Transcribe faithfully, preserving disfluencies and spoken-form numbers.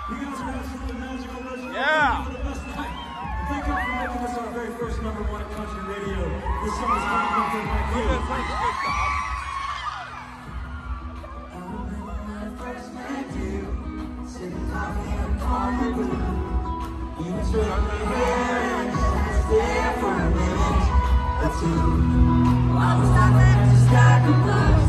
Yeah. Thank you for making this our very first number one country radio. This song is coming from my Good stuff. I remember when I first met you, sipping coffee and coffee blue. You would shake my hand and stay for a minute or two. I was talking to stack of books.